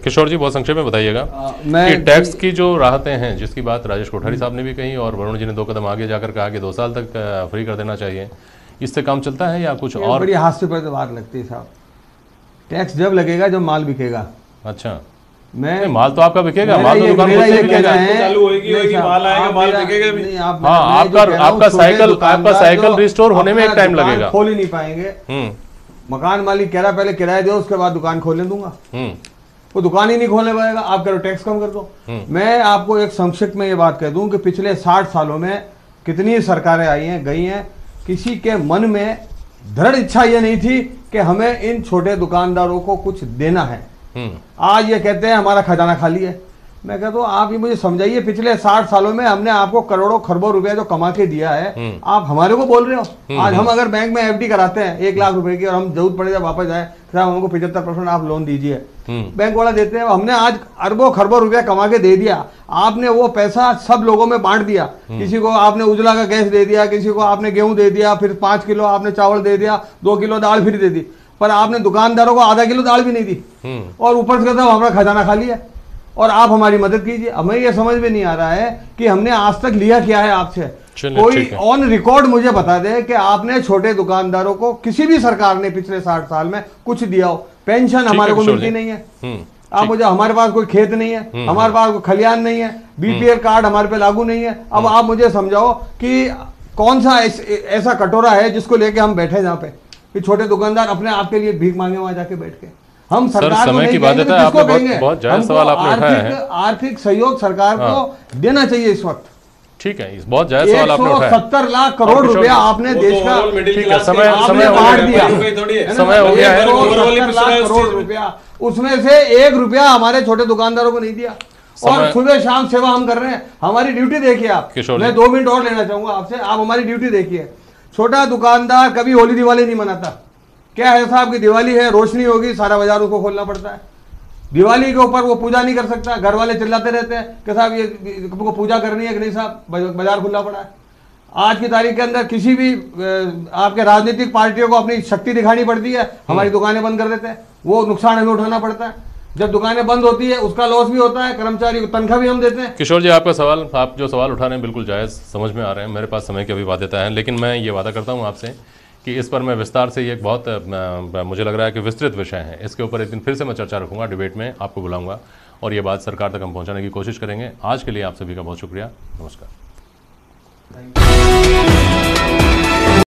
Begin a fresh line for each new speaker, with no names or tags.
किशोर जी बहुत संक्षेप में बताइएगा कि टैक्स की जो राहतें हैं जिसकी बात राजेश कोठारी साहब ने भी कही और वरुण जी ने 2 कदम आगे जाकर कहा कि 2 साल तक फ्री कर देना चाहिए, इससे काम चलता है या कुछ और?
बड़ी हास्यास्पद बात लगती है साहब। टैक्स जब लगेगा जब माल बिकेगा।
अच्छा, मैं माल तो आपका बिकेगा, माल तो दुकान खुद से बिकेगा,
चालू होगी, माल आएगा, माल बिकेगा भी।
हाँ, आपका साइकिल रिस्टोर होने में एक टाइम लगेगा,
खोल ही नहीं पाएंगे। मकान मालिक कह रहा पहले किराया दो उसके बाद दुकान खोलने दूंगा, वो दुकान ही नहीं खोलने पाएगा। आप कह रहे टैक्स कम कर दो। मैं आपको एक संक्षिप्त में ये बात कह दूं कि पिछले 60 सालों में कितनी सरकारें आई हैं गई हैं, किसी के मन में दृढ़ इच्छा ये नहीं थी कि हमें इन छोटे दुकानदारों को कुछ देना है। आज ये कहते हैं हमारा खजाना खाली है। मैं कहता हूँ आप ये मुझे समझाइए, पिछले 60 सालों में हमने आपको करोड़ों खरबों रुपया जो कमा के दिया है, आप हमारे को बोल रहे हो। आज हम अगर बैंक में एफडी कराते हैं 1 लाख रुपए की और हम जरूरत पड़े जब वापस जाए, साहब हमको 75% आप लोन दीजिए, बैंक वाला देते हैं। हमने आज अरबों खरबों रुपया कमा के दे दिया, आपने वो पैसा सब लोगों में बांट दिया। किसी को आपने उजला का गैस दे दिया, किसी को आपने गेहूं दे दिया, फिर 5 किलो आपने चावल दे दिया, 2 किलो दाल फ्री दे दी, पर आपने दुकानदारों को आधा किलो दाल भी नहीं दी। और ऊपर से कहता हमारा खजाना खाली है और आप हमारी मदद कीजिए। हमें यह समझ में नहीं आ रहा है कि हमने आज तक लिया क्या है आपसे। कोई ऑन रिकॉर्ड मुझे बता दे कि आपने छोटे दुकानदारों को किसी भी सरकार ने पिछले 60 साल में कुछ दिया हो। पेंशन हमारे को मिलती नहीं है। आप मुझे, हमारे पास कोई खेत नहीं है, हमारे पास कोई खलियान नहीं है, बीपीएल कार्ड हमारे पे लागू नहीं है। अब आप मुझे समझाओ कि कौन सा ऐसा कटोरा है जिसको लेके हम बैठे जहाँ पे कि छोटे दुकानदार अपने आप के लिए भीख मांगे वहां जाके बैठ के। हम सरकार
समय की बात है, आपने बहुत जायज सवाल आपने उठाया है।
आर्थिक सहयोग सरकार को देना चाहिए इस वक्त।
ठीक है, इस बहुत जायज सवाल आपने उठाया।
170 लाख करोड़ रुपया आपने देश का,
ठीक है, समय
बांट दिया,
समय हो गया है।
170 लाख करोड़ रुपया, उसमें से 1 रुपया हमारे छोटे दुकानदारों को नहीं दिया। और सुबह शाम सेवा हम कर रहे हैं। हमारी ड्यूटी देखिए आप। मैं 2 मिनट और लेना चाहूंगा आपसे, आप हमारी ड्यूटी देखिए। छोटा दुकानदार कभी होली दिवाली नहीं मनाता। क्या है साहब की दिवाली है, रोशनी होगी, सारा बाजार उसको खोलना पड़ता है। दिवाली के ऊपर वो पूजा नहीं कर सकता, घर वाले चिल्लाते रहते हैं कि साहब ये को पूजा करनी है कि नहीं साहब, बाजार खुला पड़ा है। आज की तारीख के अंदर किसी भी आपके राजनीतिक पार्टियों को अपनी शक्ति दिखानी पड़ती है, हमारी दुकानें बंद कर देते हैं, वो नुकसान हमें उठाना पड़ता है। जब दुकानें बंद होती है उसका लॉस भी होता है, कर्मचारी को तनख्वाह भी हम देते हैं।
किशोर जी, आपका सवाल, आप जो सवाल उठा रहे हैं बिल्कुल जायज़ समझ में आ रहे हैं। मेरे पास समय की अभी बाध्यता है, लेकिन मैं ये वादा करता हूँ आपसे कि इस पर मैं विस्तार से, ये एक बहुत मुझे लग रहा है कि विस्तृत विषय है, इसके ऊपर एक दिन फिर से मैं चर्चा रखूँगा, डिबेट में आपको बुलाऊँगा और ये बात सरकार तक हम पहुँचाने की कोशिश करेंगे। आज के लिए आप सभी का बहुत शुक्रिया। नमस्कार।